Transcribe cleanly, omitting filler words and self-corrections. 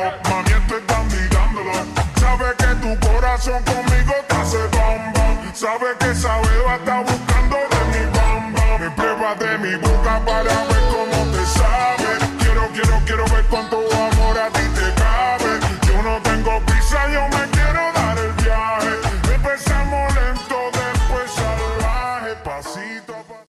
Mami, estoy dándolo. Sabe que tu corazón conmigo te hace bam bam. Sabe que esa beba está buscando de mi bam bam. Me prueba de mi boca para